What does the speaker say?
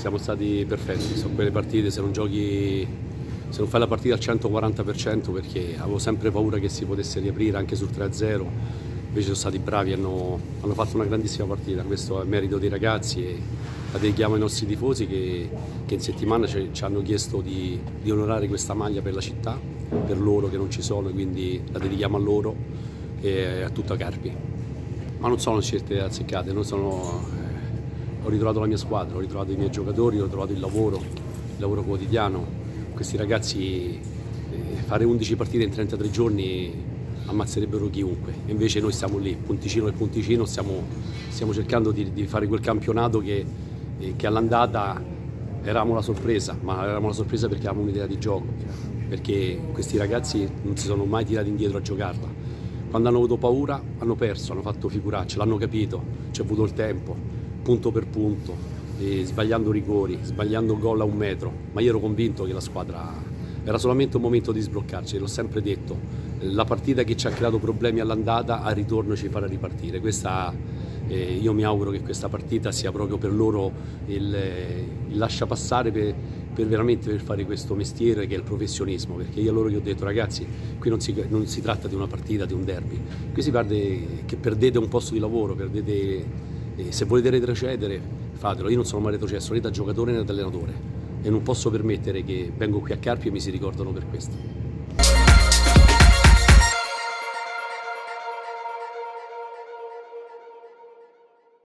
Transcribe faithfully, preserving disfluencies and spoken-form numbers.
siamo stati perfetti, sono quelle partite, se non giochi, se non fai la partita al centoquaranta per cento, perché avevo sempre paura che si potesse riaprire anche sul tre a zero, invece sono stati bravi, hanno, hanno fatto una grandissima partita, questo è merito dei ragazzi e la dedichiamo ai nostri tifosi che, che in settimana ci, ci hanno chiesto di, di onorare questa maglia per la città, per loro che non ci sono, quindi la dedichiamo a loro e a tutta Carpi. Ma non sono scelte azzeccate, non sono, eh, ho ritrovato la mia squadra, ho ritrovato i miei giocatori, ho trovato il lavoro, il lavoro quotidiano. Questi ragazzi eh, fare undici partite in trentatré giorni ammazzerebbero chiunque, invece noi stiamo lì, punticino per punticino, stiamo, stiamo cercando di, di fare quel campionato che, eh, che all'andata eravamo la sorpresa, ma eravamo la sorpresa perché avevamo un'idea di gioco, perché questi ragazzi non si sono mai tirati indietro a giocarla. Quando hanno avuto paura hanno perso, hanno fatto figuracce, l'hanno capito, ci è avuto il tempo, punto per punto, e sbagliando rigori, sbagliando gol a un metro, ma io ero convinto che la squadra era solamente un momento di sbloccarci, l'ho sempre detto, la partita che ci ha creato problemi all'andata al ritorno ci farà ripartire. Questa, eh, io mi auguro che questa partita sia proprio per loro il, il lascia passare per, per veramente per fare questo mestiere che è il professionismo, perché io a loro gli ho detto ragazzi, qui non si, non si tratta di una partita, di un derby, qui si parla che perdete un posto di lavoro, perdete, eh, se volete retrocedere fatelo, io non sono mai retrocesso né da giocatore né da allenatore e non posso permettere che vengo qui a Carpi e mi si ricordano per questo.